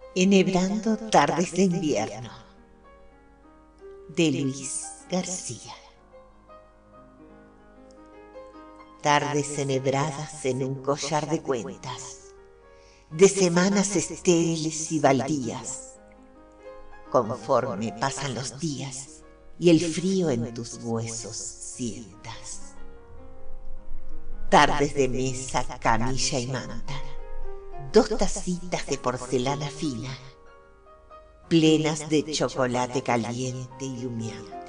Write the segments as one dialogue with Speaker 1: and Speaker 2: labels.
Speaker 1: Enhebrando tardes de invierno, de Luis García. Tardes enhebradas en un collar de cuentas, de semanas estériles y baldías, conforme pasan los días y el frío en tus huesos sientas. Tardes de mesa, camilla y manta, dos tacitas de porcelana fina, plenas de chocolate caliente y humeante,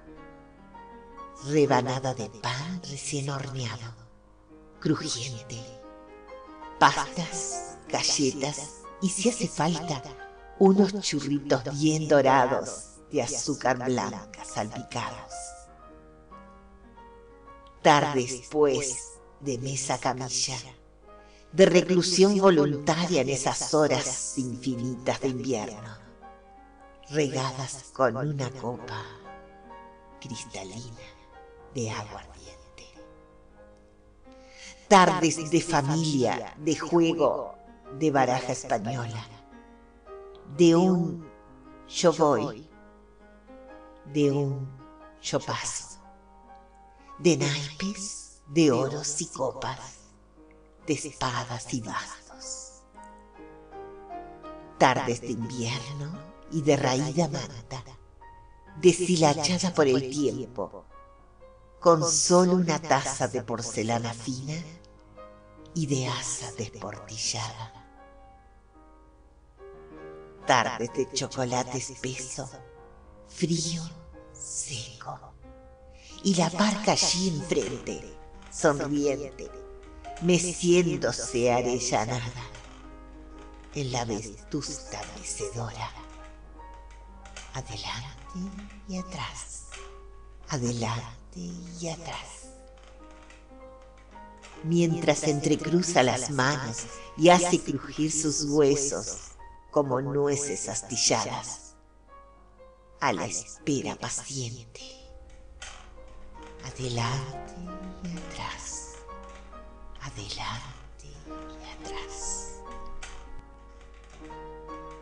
Speaker 1: rebanada de pan recién horneado, crujiente, pastas, galletas y, si hace falta, unos churritos bien dorados de azúcar blanca salpicados. Tardes, pues, de mesa camilla, de reclusión voluntaria en esas horas infinitas de invierno, regadas con una copa cristalina de agua ardiente. Tardes de familia, de juego, de baraja española, de un yo voy, de un yo paso, de naipes, de oros y copas, de espadas y bastos. Tardes de invierno y de raída manta, deshilachada por el tiempo, con solo una taza de porcelana fina y de asa desportillada. Tardes de chocolate espeso, frío, seco, y la parca allí enfrente, sonriente, meciéndose arellanada en la vetusta mecedora. Adelante y atrás, adelante y atrás. Mientras entrecruza las manos y hace crujir sus huesos como nueces astilladas, a la espera paciente. Adelante y atrás, adelante y atrás.